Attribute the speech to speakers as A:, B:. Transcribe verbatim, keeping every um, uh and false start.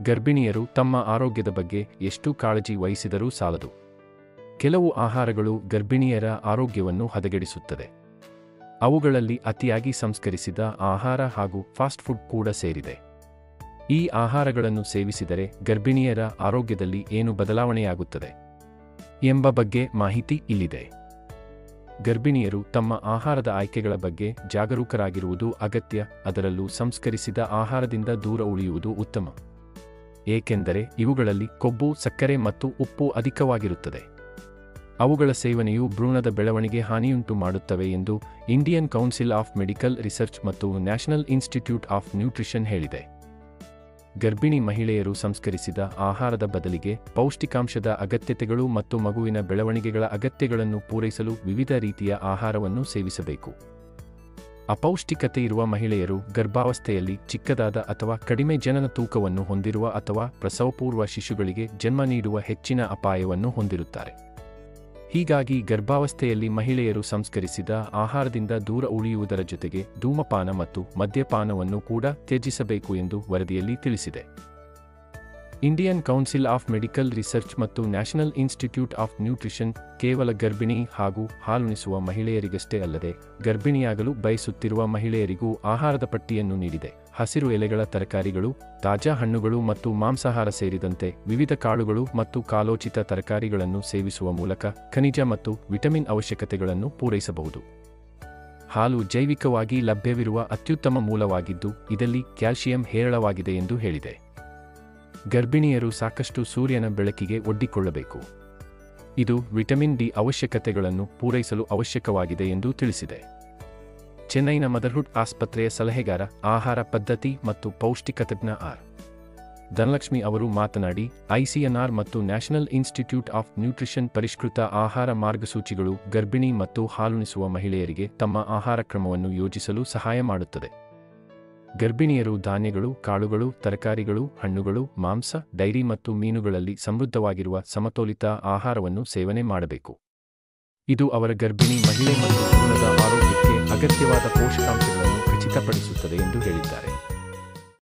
A: ಗರ್ಭಿಣಿಯರು ತಮ್ಮ ಆರೋಗ್ಯದ ಬಗ್ಗೆ ಎಷ್ಟು ಕಾಳಜಿ ವಹಿಸಿದರೂ ಸಾಲದು. ಕೆಲವು ಆಹಾರಗಳು ಗರ್ಭಿಣಿಯರ ಆರೋಗ್ಯವನ್ನು ಹದಗೆಡಿಸುತ್ತದೆ. ಅವುಗಳಲ್ಲಿ ಅತಿಯಾಗಿ ಸಂಸ್ಕರಿಸಿದ ಆಹಾರ ಹಾಗೂ ಫಾಸ್ಟ್ ಫುಡ್ ಕೂಡ ಸೇರಿದೆ. ಈ ಆಹಾರಗಳನ್ನು ಸೇವಿಸಿದರೆ ಗರ್ಭಿಣಿಯರ ಆರೋಗ್ಯದಲ್ಲಿ ಏನು ಬದಲಾವಣೆಯಾಗುತ್ತದೆ ಎಂಬ ಬಗ್ಗೆ ಮಾಹಿತಿ ಇಲ್ಲಿದೆ. ಗರ್ಭಿಣಿಯರು ತಮ್ಮ ಆಹಾರದ ಆಯ್ಕೆಗಳ ಬಗ್ಗೆ ಜಾಗರೂಕರಾಗಿರುವುದು ಅಗತ್ಯ. ಅದರಲ್ಲೂ ಸಂಸ್ಕರಿಸಿದ ಆಹಾರದಿಂದ ದೂರ ಉಳಿಯುವುದು ಉತ್ತಮ, ಏಕೆಂದರೆ ಇವುಗಳಲ್ಲಿ ಕೊಬ್ಬು, ಸಕ್ಕರೆ ಮತ್ತು ಉಪ್ಪು ಅಧಿಕವಾಗಿರುತ್ತದೆ. ಅವುಗಳ ಸೇವನೆಯು ಭ್ರೂಣದ ಬೆಳವಣಿಗೆ ಹಾನಿಯುಂಟು ಮಾಡುತ್ತವೆ ಎಂದು Indian Council of Medical Research ಮತ್ತು ನ್ಯಾಷನಲ್ ಇನ್ಸ್ಟಿಟ್ಯೂಟ್ ಆಫ್ ನ್ಯೂಟ್ರಿಷನ್ ಹೇಳಿದೆ. ಗರ್ಭಿಣಿ ಮಹಿಳೆಯರು ಸಂಸ್ಕರಿಸಿದ ಆಹಾರದ ಬದಲಿಗೆ ಪೌಷ್ಟಿಕಾಂಶದ ಅಗತ್ಯತೆಗಳು ಮತ್ತು ಮಗುವಿನ ಬೆಳವಣಿಗೆಗಳ ಅಗತ್ಯಗಳನ್ನು ಪೂರೈಸಲು ವಿವಿಧ ರೀತಿಯ ಆಹಾರವನ್ನು ಸೇವಿಸಬೇಕು. ಅಪೌಷ್ಟಿಕತೆ ಇರುವ ಮಹಿಳೆಯರು ಗರ್ಭಾವಸ್ಥೆಯಲ್ಲಿ ಚಿಕ್ಕದಾದ ಅಥವಾ ಕಡಿಮೆ ಜನನ ತೂಕವನ್ನು ಹೊಂದಿರುವ ಅಥವಾ ಪ್ರಸವಪೂರ್ವ ಶಿಶುಗಳಿಗೆ ಜನ್ಮ ನೀಡುವ ಹೆಚ್ಚಿನ ಅಪಾಯವನ್ನು ಹೊಂದಿರುತ್ತಾರೆ. ಹೀಗಾಗಿ ಗರ್ಭಾವಸ್ಥೆಯಲ್ಲಿ ಮಹಿಳೆಯರು ಸಂಸ್ಕರಿಸಿದ ಆಹಾರದಿಂದ ದೂರ ಉಳಿಯುವುದರ ಜೊತೆಗೆ ಧೂಮಪಾನ ಮತ್ತು ಮದ್ಯಪಾನವನ್ನು ಕೂಡ ತ್ಯಜಿಸಬೇಕು ಎಂದು ವರದಿಯಲ್ಲಿ ತಿಳಿಸಿದೆ. Indian Council of Medical Research ಮತ್ತು ನ್ಯಾಷನಲ್ ಇನ್ಸ್ಟಿಟ್ಯೂಟ್ ಆಫ್ ನ್ಯೂಟ್ರಿಷನ್ ಕೇವಲ ಗರ್ಭಿಣಿ ಹಾಗೂ ಹಾಲುಣಿಸುವ ಮಹಿಳೆಯರಿಗಷ್ಟೇ ಅಲ್ಲದೆ ಗರ್ಭಿಣಿಯಾಗಲು ಬಯಸುತ್ತಿರುವ ಮಹಿಳೆಯರಿಗೂ ಆಹಾರದ ಪಟ್ಟಿಯನ್ನು ನೀಡಿದೆ. ಹಸಿರು ಎಲೆಗಳ ತರಕಾರಿಗಳು, ತಾಜಾ ಹಣ್ಣುಗಳು ಮತ್ತು ಮಾಂಸಾಹಾರ ಸೇರಿದಂತೆ ವಿವಿಧ ಕಾಳುಗಳು ಮತ್ತು ಕಾಲೋಚಿತ ತರಕಾರಿಗಳನ್ನು ಸೇವಿಸುವ ಮೂಲಕ ಖನಿಜ ಮತ್ತು ವಿಟಮಿನ್ ಅವಶ್ಯಕತೆಗಳನ್ನು ಪೂರೈಸಬಹುದು. ಹಾಲು ಜೈವಿಕವಾಗಿ ಲಭ್ಯವಿರುವ ಅತ್ಯುತ್ತಮ ಮೂಲವಾಗಿದ್ದು ಇದರಲ್ಲಿ ಕ್ಯಾಲ್ಸಿಯಂ ಹೇರಳವಾಗಿದೆ ಎಂದು ಹೇಳಿದೆ. ಗರ್ಭಿಣಿಯರು ಸಾಕಷ್ಟು ಸೂರ್ಯನ ಬೆಳಕಿಗೆ ಒಡ್ಡಿಕೊಳ್ಳಬೇಕು. ಇದು ವಿಟಮಿನ್ ಡಿ ಅವಶ್ಯಕತೆಗಳನ್ನು ಪೂರೈಸಲು ಅವಶ್ಯಕವಾಗಿದೆ ಎಂದು ತಿಳಿಸಿದೆ. ಚೆನ್ನೈನ ಮದರ್ಹುಡ್ ಆಸ್ಪತ್ರೆಯ ಸಲಹೆಗಾರ, ಆಹಾರ ಪದ್ಧತಿ ಮತ್ತು ಪೌಷ್ಟಿಕತಜ್ಞ ಆರ್. ಧನಲಕ್ಷ್ಮಿ ಅವರು ಮಾತನಾಡಿ, ಐಸಿಎನ್ಆರ್ ಮತ್ತು ನ್ಯಾಷನಲ್ ಇನ್ಸ್ಟಿಟ್ಯೂಟ್ ಆಫ್ ನ್ಯೂಟ್ರಿಷನ್ ಪರಿಷ್ಕೃತ ಆಹಾರ ಮಾರ್ಗಸೂಚಿಗಳು ಗರ್ಭಿಣಿ ಮತ್ತು ಹಾಲುಣಿಸುವ ಮಹಿಳೆಯರಿಗೆ ತಮ್ಮ ಆಹಾರ ಕ್ರಮವನ್ನು ಯೋಜಿಸಲು ಸಹಾಯ ಮಾಡುತ್ತದೆ. ಗರ್ಭಿಣಿಯರು ಧಾನ್ಯಗಳು, ಕಾಳುಗಳು, ತರಕಾರಿಗಳು, ಹಣ್ಣುಗಳು, ಮಾಂಸ, ಡೈರಿ ಮತ್ತು ಮೀನುಗಳಲ್ಲಿ ಸಮೃದ್ಧವಾಗಿರುವ ಸಮತೋಲಿತ ಆಹಾರವನ್ನು ಸೇವನೆ ಮಾಡಬೇಕು. ಇದು ಅವರ ಗರ್ಭಿಣಿ ಮಹಿಳೆ ಮತ್ತು ಭ್ರೂಣದ ಆರೋಗ್ಯಕ್ಕೆ ಅಗತ್ಯವಾದ ಪೋಷಕಾಂಶಗಳನ್ನು ಖಚಿತಪಡಿಸುತ್ತದೆ ಎಂದು ಹೇಳಿದ್ದಾರೆ.